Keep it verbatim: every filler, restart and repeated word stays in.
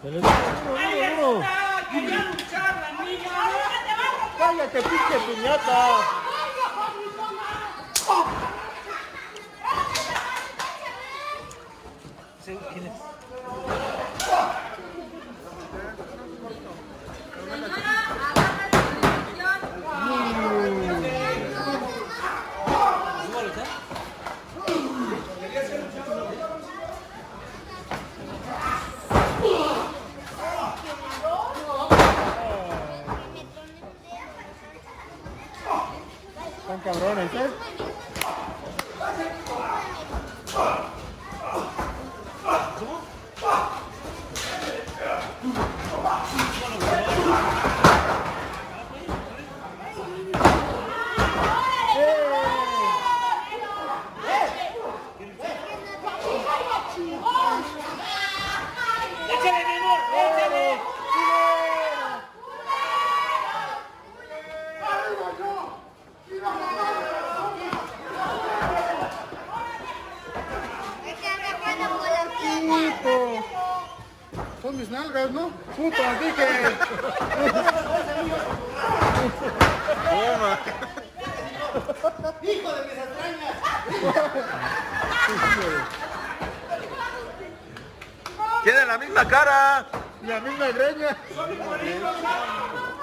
Se le dio uno, uno, uno. ¡Quería luchar la niña! ¡Cállate, pinche piñata! ¿Quién es? Están cabrones, ¿eh? ¡Échale, mi amor! ¡Échale! Puto. Son mis nalgas, ¿no? Puto, dije. Toma. ¡Hijo de mis extrañas! Tienen la misma cara. La misma greña. ¡Son igualitos!